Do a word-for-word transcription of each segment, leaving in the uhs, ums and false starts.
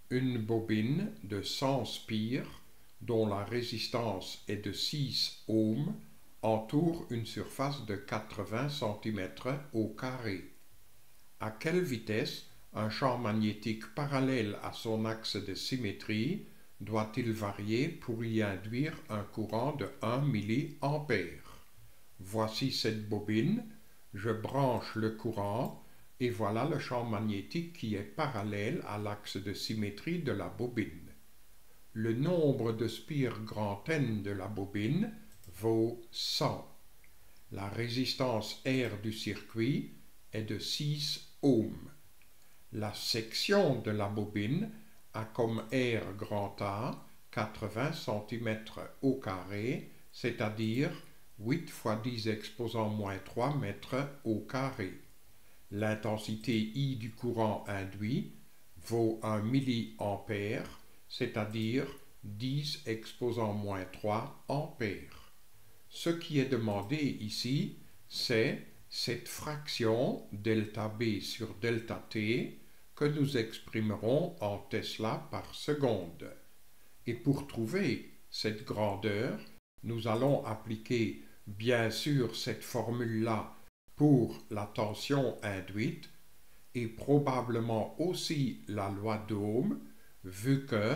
Une bobine de cent spires, dont la résistance est de six ohms, entoure une surface de quatre-vingts centimètres au carré. À quelle vitesse un champ magnétique parallèle à son axe de symétrie doit-il varier pour y induire un courant de un milliampère? Voici cette bobine, je branche le courant et voilà le champ magnétique qui est parallèle à l'axe de symétrie de la bobine. Le nombre de spires grand N de la bobine vaut cent. La résistance R du circuit est de six ohms. La section de la bobine a comme R grand A quatre-vingts centimètres au carré, c'est-à-dire huit fois dix exposant moins trois mètres au carré. L'intensité I du courant induit vaut un milliampère, c'est-à-dire dix exposant moins trois ampères. Ce qui est demandé ici, c'est cette fraction delta B sur delta T que nous exprimerons en Tesla par seconde. Et pour trouver cette grandeur, nous allons appliquer bien sûr cette formule-là pour la tension induite et probablement aussi la loi d'Ohm, vu que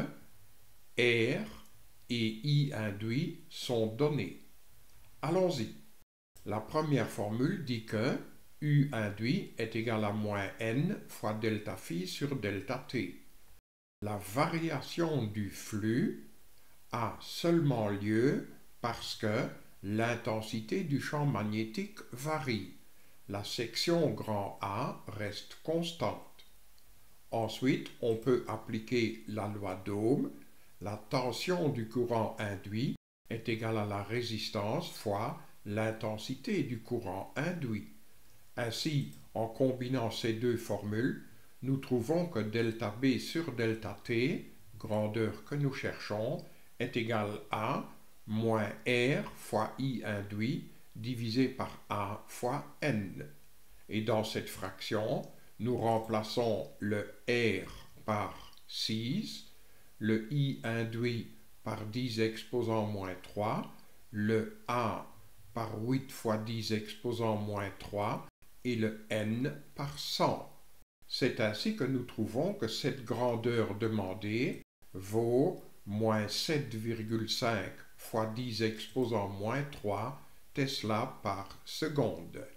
R et I induit sont donnés. Allons-y. La première formule dit que U induit est égal à moins N fois delta phi sur delta T. La variation du flux a seulement lieu parce que l'intensité du champ magnétique varie. La section grand A reste constante. Ensuite, on peut appliquer la loi d'Ohm. La tension du courant induit est égale à la résistance fois l'intensité du courant induit. Ainsi, en combinant ces deux formules, nous trouvons que delta B sur delta T, grandeur que nous cherchons, est égal à moins R fois I induit divisé par A fois N. Et dans cette fraction, nous remplaçons le R par six, le I induit par dix exposant moins trois, le A par huit fois dix exposant moins trois et le N par cent. C'est ainsi que nous trouvons que cette grandeur demandée vaut moins sept virgule cinq fois dix exposant moins trois Tesla par seconde.